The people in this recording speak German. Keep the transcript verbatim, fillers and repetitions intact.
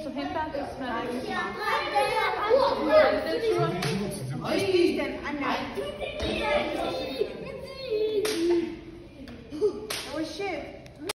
So Hintern ist mir eigentlich Was ist denn anders?